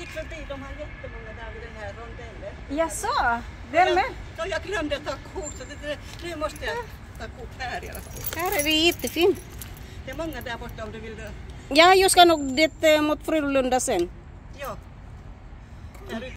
gick förbi, de har jättemånga där vid den här rondellen. Jaså? Vem med? Ja, jag glömde ta kort, så nu måste jag ta kort här i alla fall. Här är det jättefint. Det är många där borta om du vill. Ja, jag ska nog dit mot Frölunda sen. Ja.